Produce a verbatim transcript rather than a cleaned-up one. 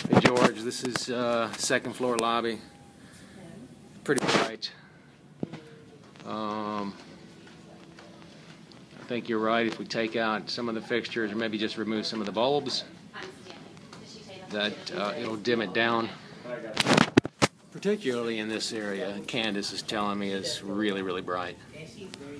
Hey George, this is uh, second floor lobby. Pretty bright. Um, I think you're right. If we take out some of the fixtures or maybe just remove some of the bulbs, that uh, it'll dim it down. Particularly in this area, Candace is telling me is really, really bright.